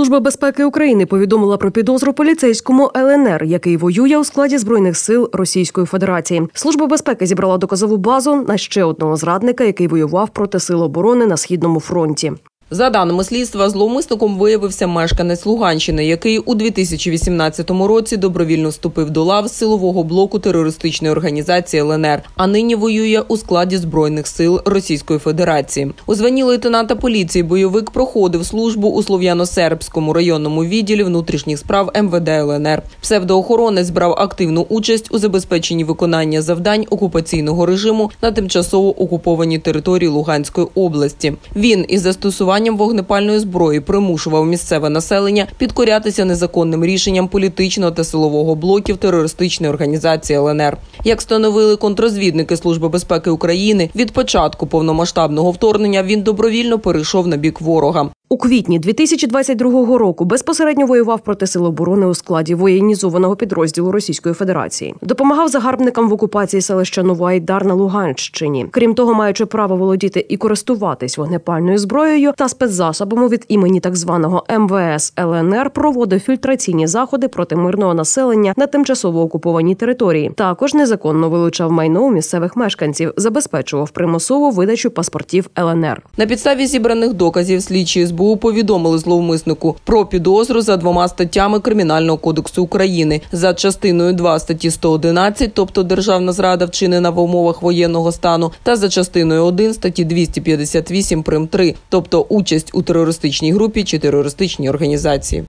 Служба безпеки України повідомила про підозру поліцейському ЛНР, який воює у складі Збройних сил Російської Федерації. Служба безпеки зібрала доказову базу на ще одного зрадника, який воював проти Сил оборони на Східному фронті. За даними слідства, зловмисником виявився мешканець Луганщини, який у 2018 році добровільно вступив до лав силового блоку терористичної організації ЛНР, а нині воює у складі Збройних сил Російської Федерації. У званні лейтенанта поліції бойовик проходив службу у Слов'яно-Сербському районному відділі внутрішніх справ МВД ЛНР. Псевдоохоронець брав активну участь у забезпеченні виконання завдань окупаційного режиму на тимчасово окупованій території Луганської області. Він із застосуванням вогнепальної зброї примушував місцеве населення підкорятися незаконним рішенням політичного та силового блоків терористичної організації ЛНР. Як встановили контррозвідники Служби безпеки України, від початку повномасштабного вторгнення він добровільно перейшов на бік ворога. У квітні 2022 року безпосередньо воював проти Сил оборони у складі воєнізованого підрозділу Російської Федерації. Допомагав загарбникам в окупації селища Новоайдар на Луганщині. Крім того, маючи право володіти і користуватись вогнепальною зброєю та спецзасобами від імені так званого МВС ЛНР, проводив фільтраційні заходи проти мирного населення на тимчасово окупованій території. Також незаконно вилучав майно у місцевих мешканців, забезпечував примусову видачу паспортів ЛНР. На підставі зібраних доказів слідчі СБУ повідомили зловмиснику про підозру за 2 статтями Кримінального кодексу України. За частиною 2 статті 111, тобто державна зрада, вчинена в умовах воєнного стану, та за частиною 1 статті 258 прим. 3, тобто участь у терористичній групі чи терористичній організації.